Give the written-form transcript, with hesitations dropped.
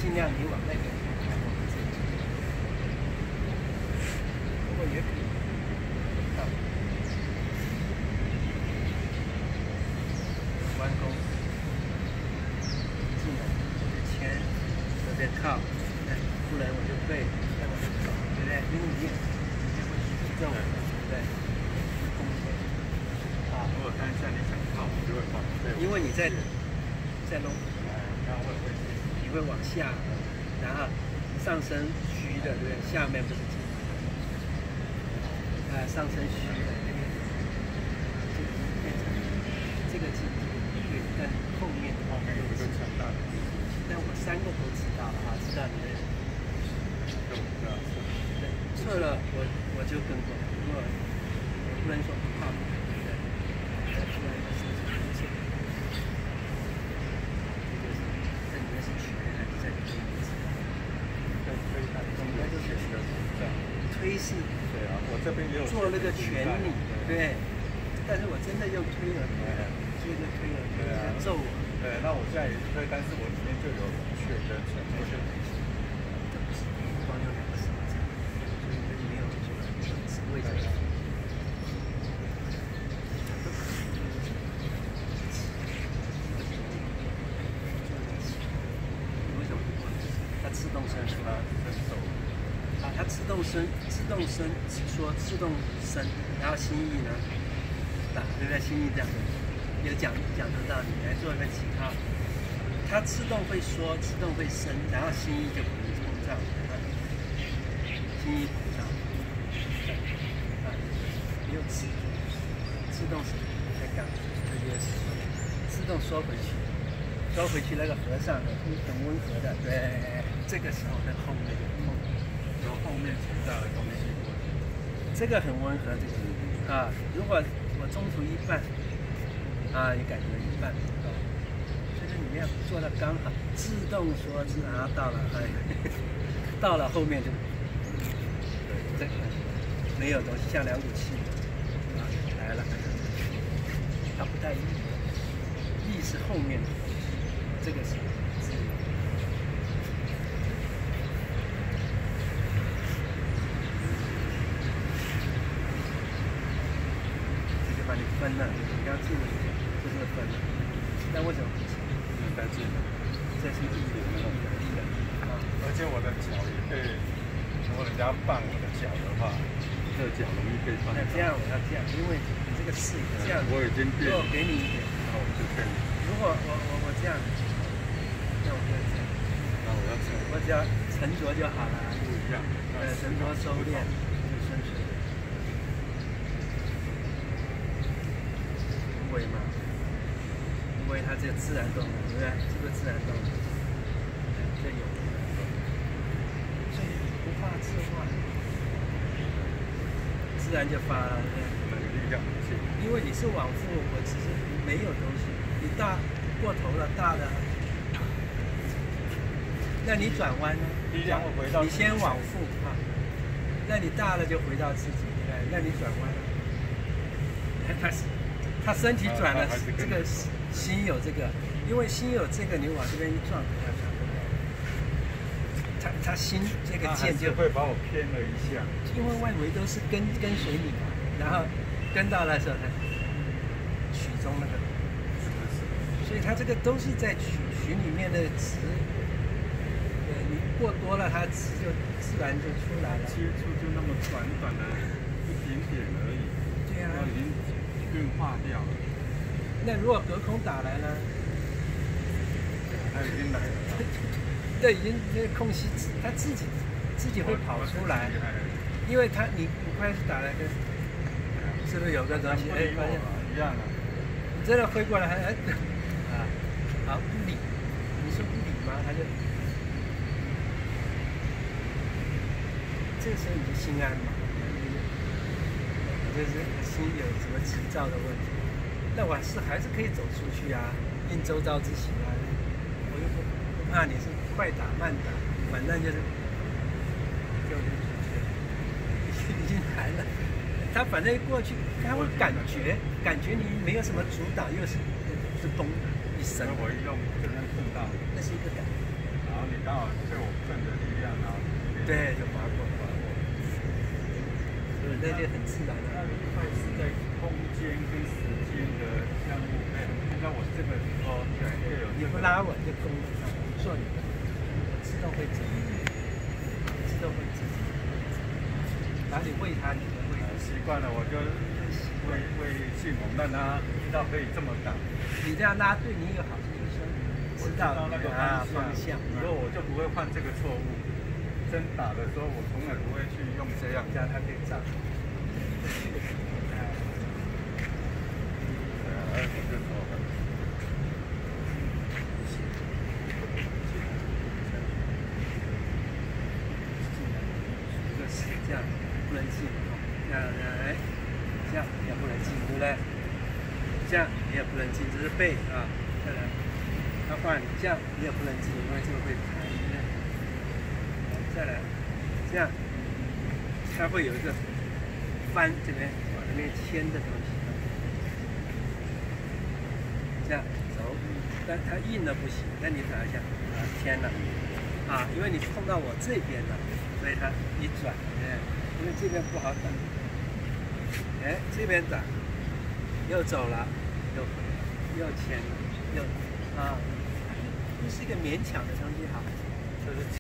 尽量你往那边开，不过也可以。弯弓进来，前这边靠，不然我就背，那我就走，对不对？因为你也会这种，对不对？ 如果看一下你想靠，我就会往背。 因为你在弄， 然后我会你会往下，然后上身虚的，对不对？下面不是紧，上身虚的，这个是对，但后面的话有一个强大的。 但我3个都知道了啊，知道你的。对，错了我就跟过，如果也不能说不怕，对，再出来一个事情，而且这里面是拳还是在推一次？应该就是推是。 对啊，我这边也有做那个拳理，对。但是我真的用推耳，所以就推耳，揍我。 对，那我现在也推，但是我里面就有拳跟拳，我就这不是光用2个手指，所以没有这个指位置。为什么不做？它自动伸出来， 伸手。 啊，它自动伸，说自动伸，然后心意呢？对不对？心意这样有讲得到，你来做一个记号，它自动会说，自动会伸，然后心意就膨胀，心意膨胀，没有自动是在干，直接自动缩回去，那个和尚很温和的，对，这个时候在后面由后面强大的东西过去， 这个很温和，这个啊，如果我中途一半，你感觉一半，就是你要做的刚好，自动说到了，到了后面就，这个没有东西，像2股气，来了，它不带力是后面的，这个是自由。把你分了，你刚进了，就是分了。但为什么不进？ 太近了， 这是一点那种力的啊！ 而且我的脚也被，如果人家绊我的脚的话，这脚容易被绊。 那这样我要这样，因为你这个视野这样， 我已经变。 如果给你一点， 然后我就可以。 如果我这样，那我就这样。 那我要这样。 我只要沉着就好了。 不一样。 沉着收敛，就顺水。无为嘛，无为它这个自然动，对不对？这个自然动，这有，所以不怕自化，自然就发了。 那个力量很强。 因为你是往复，我只是没有东西，你大过头了，大的，那你转弯呢？ 力量会回到你先往复啊，那你大了就回到自己，那你转弯了，他身体转了，这个心有这个，因为心有这个，你往这边一撞，他心这个剑就会把我偏了一下， 因为外围都是跟随你嘛，然后跟到那时候他曲中那个，所以他这个都是在曲里面的词，你过多了，它词就自然就出来了。 接触就那么短的一点点而已， 对啊， 已经运化掉了。 那如果隔空打来呢？ 他已经来了。 这已经这个空隙，它自己会跑出来，因为你快是打了个，是不是有个东西？哎，发现一样的。 你真的挥过来还好不理，你说不理吗？他就这个时候你就心安嘛，就是心有什么急躁的问题，那我还是可以走出去啊，应周遭之行啊，我又不怕你是快打慢打，反正就是已经来了，他反正过去，他会感觉你没有什么阻挡，又是嘣一声， 我一用就能碰到， 那是一个感觉。 然后你刚好被我笨的力量啊， 对，就划过。那就很自然的。 那一块是在空间跟时间的相互配合。现在我这个时候对， 你不拉稳就跟不上，做你的，自动会整理，自动会整理。然后你喂它，你就喂。 习惯了，我就喂迅猛，让它知道可以这么打。 你这样拉对你有好处，就是说知道那个方向， 以后我就不会犯这个错误。针打的时候，我从来不会去用这样， 这样它可以照。这样不能进，这样哎，这样也不能进，对不对？这样你也不能进，这是背啊。再来，要换这样你也不能进，因为这个会弹，对不对？再来，这样它会有一个翻这边往那边牵的东西，这样走，但它硬了不行，那你打一下啊，牵了啊，因为你碰到我这边了。所以它一转，哎，因为这边不好打，哎，这边打，又走了，又回来，又牵了，又啊，这是一个勉强的东西哈，就是。